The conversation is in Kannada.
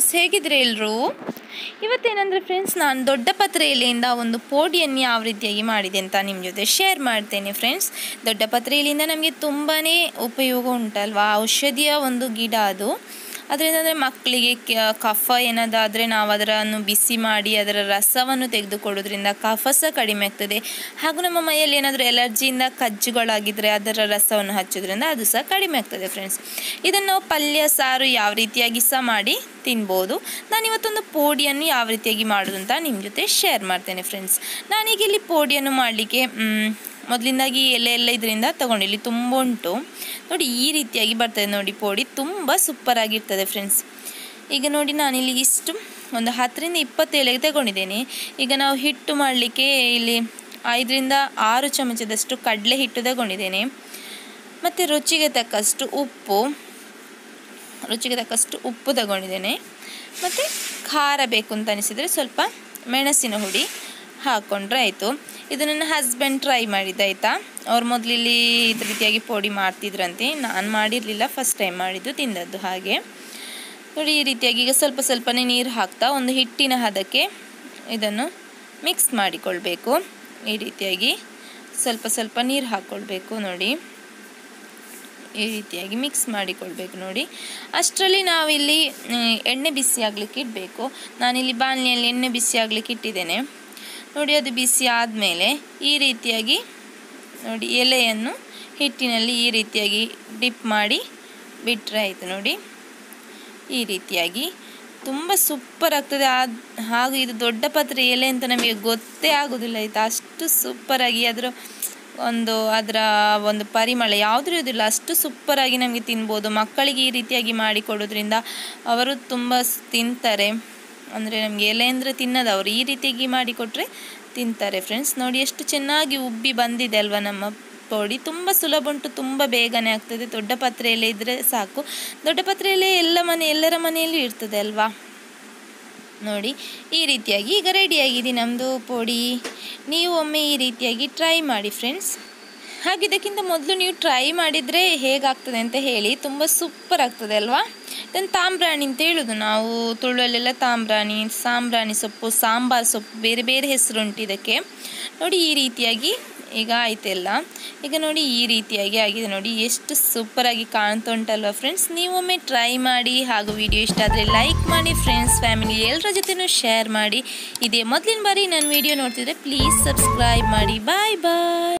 ಫ್ರೆಂಡ್ಸ್, ಹೇಗಿದ್ರೆ ಎಲ್ಲರೂ? ಇವತ್ತೇನಂದರೆ ಫ್ರೆಂಡ್ಸ್, ನಾನು ದೊಡ್ಡ ಪತ್ರೆ ಎಲೆಯಿಂದ ಒಂದು ಪೋಡಿಯನ್ನು ಯಾವ ರೀತಿಯಾಗಿ ಮಾಡಿದೆ ಅಂತ ನಿಮ್ಮ ಜೊತೆ ಶೇರ್ ಮಾಡ್ತೇನೆ ಫ್ರೆಂಡ್ಸ್. ದೊಡ್ಡ ಪತ್ರೆ ಎಲೆಯಿಂದ ನಮಗೆ ತುಂಬಾ ಉಪಯೋಗ ಉಂಟಲ್ವಾ, ಔಷಧಿಯ ಒಂದು ಗಿಡ ಅದು. ಅದರಿಂದ ಅಂದರೆ ಮಕ್ಕಳಿಗೆ ಕಫ ಏನಾದಾದರೆ ನಾವು ಅದನ್ನು ಬಿಸಿ ಮಾಡಿ ಅದರ ರಸವನ್ನು ತೆಗೆದುಕೊಡೋದ್ರಿಂದ ಕಫ ಸಹ ಕಡಿಮೆ ಆಗ್ತದೆ. ಹಾಗೂ ನಮ್ಮ ಮೈಯಲ್ಲಿ ಏನಾದರೂ ಎಲರ್ಜಿಯಿಂದ ಕಜ್ಜುಗಳಾಗಿದ್ದರೆ ಅದರ ರಸವನ್ನು ಹಚ್ಚೋದ್ರಿಂದ ಅದು ಸಹ ಕಡಿಮೆ ಆಗ್ತದೆ ಫ್ರೆಂಡ್ಸ್. ಇದನ್ನು ನಾವು ಪಲ್ಯ ಸಾರು ಯಾವ ರೀತಿಯಾಗಿ ಸಹ ಮಾಡಿ ತಿನ್ಬೋದು. ನಾನಿವತ್ತೊಂದು ಪೋಡಿಯನ್ನು ಯಾವ ರೀತಿಯಾಗಿ ಮಾಡೋದು ಅಂತ ನಿಮ್ಮ ಜೊತೆ ಶೇರ್ ಮಾಡ್ತೇನೆ ಫ್ರೆಂಡ್ಸ್. ನಾನೀಗ ಇಲ್ಲಿ ಪೋಡಿಯನ್ನು ಮಾಡಲಿಕ್ಕೆ ಮೊದಲಿಂದಾಗಿ ಎಲೆ ಎಲ್ಲ ಇದರಿಂದ ತೊಗೊಂಡಿಲ್ಲಿ ತುಂಬ ಉಂಟು ನೋಡಿ. ಈ ರೀತಿಯಾಗಿ ಬರ್ತದೆ ನೋಡಿ, ಪೋಡಿ ತುಂಬ ಸೂಪರಾಗಿರ್ತದೆ ಫ್ರೆಂಡ್ಸ್. ಈಗ ನೋಡಿ, ನಾನಿಲ್ಲಿ ಇಷ್ಟು ಒಂದು 10ರಿಂದ 20 ಎಲೆಗೆ ತಗೊಂಡಿದ್ದೇನೆ. ಈಗ ನಾವು ಹಿಟ್ಟು ಮಾಡಲಿಕ್ಕೆ ಇಲ್ಲಿ 5ರಿಂದ 6 ಚಮಚದಷ್ಟು ಕಡಲೆ ಹಿಟ್ಟು ತಗೊಂಡಿದ್ದೇನೆ. ಮತ್ತು ರುಚಿಗೆ ತಕ್ಕಷ್ಟು ಉಪ್ಪು ತಗೊಂಡಿದ್ದೇನೆ. ಮತ್ತು ಖಾರ ಬೇಕು ಅಂತ ಅನಿಸಿದರೆ ಸ್ವಲ್ಪ ಮೆಣಸಿನ ಹುಡಿ ಹಾಕ್ಕೊಂಡ್ರೆ ಆಯಿತು. ಇದು ನನ್ನ ಹಸ್ಬೆಂಡ್ ಟ್ರೈ ಮಾಡಿದ್ದು ಆಯಿತಾ. ಅವ್ರು ಮೊದಲಿಲ್ಲಿ ಇದೇ ರೀತಿಯಾಗಿ ಪೋಡಿ ಮಾಡ್ತಿದ್ರಂತೆ, ನಾನು ಮಾಡಿರಲಿಲ್ಲ, ಫಸ್ಟ್ ಟೈಮ್ ಮಾಡಿದ್ದು ತಿಂದದ್ದು. ಹಾಗೆ ನೋಡಿ, ಈ ರೀತಿಯಾಗಿ ಈಗ ಸ್ವಲ್ಪ ಸ್ವಲ್ಪನೇ ನೀರು ಹಾಕ್ತಾ ಒಂದು ಹಿಟ್ಟಿನ ಹದಕ್ಕೆ ಇದನ್ನು ಮಿಕ್ಸ್ ಮಾಡಿಕೊಳ್ಬೇಕು. ಈ ರೀತಿಯಾಗಿ ಸ್ವಲ್ಪ ಸ್ವಲ್ಪ ನೀರು ಹಾಕ್ಕೊಳ್ಬೇಕು ನೋಡಿ. ಈ ರೀತಿಯಾಗಿ ಮಿಕ್ಸ್ ಮಾಡಿಕೊಳ್ಬೇಕು ನೋಡಿ. ಅಷ್ಟರಲ್ಲಿ ನಾವಿಲ್ಲಿ ಎಣ್ಣೆ ಬಿಸಿ ಆಗಲಿಕ್ಕೆ ಇಡಬೇಕು. ನಾನಿಲ್ಲಿ ಬಾಣಲೆಯಲ್ಲಿ ಎಣ್ಣೆ ಬಿಸಿ ಆಗಲಿಕ್ಕೆ ಇಟ್ಟಿದ್ದೇನೆ ನೋಡಿ. ಅದು ಬಿಸಿ ಆದಮೇಲೆ ಈ ರೀತಿಯಾಗಿ ನೋಡಿ, ಎಲೆಯನ್ನು ಹಿಟ್ಟಿನಲ್ಲಿ ಈ ರೀತಿಯಾಗಿ ಡಿಪ್ ಮಾಡಿ ಬಿಟ್ಟರೆ ಆಯಿತು ನೋಡಿ. ಈ ರೀತಿಯಾಗಿ ತುಂಬ ಸೂಪರ್ ಆಗ್ತದೆ. ಹಾಗೂ ಇದು ದೊಡ್ಡ ಪತ್ರೆ ಎಲೆ ಅಂತ ನಮಗೆ ಗೊತ್ತೇ ಆಗೋದಿಲ್ಲ ಆಯಿತಾ, ಅಷ್ಟು ಸೂಪರಾಗಿ ಅದರ ಒಂದು ಪರಿಮಳ ಯಾವುದೂ ಇರೋದಿಲ್ಲ, ಅಷ್ಟು ಸೂಪರಾಗಿ ನಮಗೆ ತಿನ್ಬೋದು. ಮಕ್ಕಳಿಗೆ ಈ ರೀತಿಯಾಗಿ ಮಾಡಿಕೊಡೋದ್ರಿಂದ ಅವರು ತುಂಬ ತಿಂತಾರೆ. ಅಂದರೆ ನಮಗೆ ಎಲೆ ಅಂದರೆ ತಿನ್ನೋದು, ಅವರು ಈ ರೀತಿಯಾಗಿ ಮಾಡಿಕೊಟ್ರೆ ತಿಂತಾರೆ ಫ್ರೆಂಡ್ಸ್. ನೋಡಿ ಎಷ್ಟು ಚೆನ್ನಾಗಿ ಉಬ್ಬಿ ಬಂದಿದೆ ಅಲ್ವಾ ನಮ್ಮ ಪೋಡಿ. ತುಂಬ ಸುಲಭ ಉಂಟು, ತುಂಬ ಬೇಗನೆ ಆಗ್ತದೆ. ದೊಡ್ಡ ಪತ್ರೆ ಎಲೆ ಇದ್ದರೆ ಸಾಕು. ದೊಡ್ಡ ಪತ್ರೆ ಎಲೆ ಎಲ್ಲರ ಮನೆಯಲ್ಲೂ ಇರ್ತದೆ ಅಲ್ವಾ ನೋಡಿ. ಈ ರೀತಿಯಾಗಿ ಈಗ ರೆಡಿಯಾಗಿದೆ ನಮ್ಮದು ಪೋಡಿ. ನೀವು ಒಮ್ಮೆ ಈ ರೀತಿಯಾಗಿ ಟ್ರೈ ಮಾಡಿ ಫ್ರೆಂಡ್ಸ್. ಹಾಗೆ ಇದಕ್ಕಿಂತ ಮೊದಲು ನೀವು ಟ್ರೈ ಮಾಡಿದರೆ ಹೇಗಾಗ್ತದೆ ಅಂತ ಹೇಳಿ, ತುಂಬ ಸೂಪರ್ ಆಗ್ತದೆ ಅಲ್ವಾ. ಇದನ್ನು ತಾಂಬ್ರಾಣಿ ಅಂತ ಹೇಳೋದು ನಾವು ತುಳುವಲ್ಲೆಲ್ಲ. ತಾಂಬ್ರಾಣಿ, ಸಾಂಬ್ರಾಣಿ ಸೊಪ್ಪು, ಸಾಂಬಾರು ಸೊಪ್ಪು, ಬೇರೆ ಬೇರೆ ಹೆಸರುಂಟು ಇದಕ್ಕೆ ನೋಡಿ. ಈ ರೀತಿಯಾಗಿ ಈಗ ಆಯ್ತೆಲ್ಲ. ಈಗ ನೋಡಿ, ಈ ರೀತಿಯಾಗಿ ಆಗಿದೆ ನೋಡಿ, ಎಷ್ಟು ಸೂಪರಾಗಿ ಕಾಣ್ತಾ ಉಂಟಲ್ವ ಫ್ರೆಂಡ್ಸ್. ನೀವೊಮ್ಮೆ ಟ್ರೈ ಮಾಡಿ. ಹಾಗೂ ವಿಡಿಯೋ ಇಷ್ಟ ಆದರೆ ಲೈಕ್ ಮಾಡಿ ಫ್ರೆಂಡ್ಸ್, ಫ್ಯಾಮಿಲಿ ಎಲ್ಲರ ಜೊತೆನೂ ಶೇರ್ ಮಾಡಿ. ಇದೇ ಮೊದಲಿನ ಬಾರಿ ನಾನು ವಿಡಿಯೋ ನೋಡ್ತಿದ್ರೆ ಪ್ಲೀಸ್ ಸಬ್ಸ್ಕ್ರೈಬ್ ಮಾಡಿ. ಬಾಯ್ ಬಾಯ್.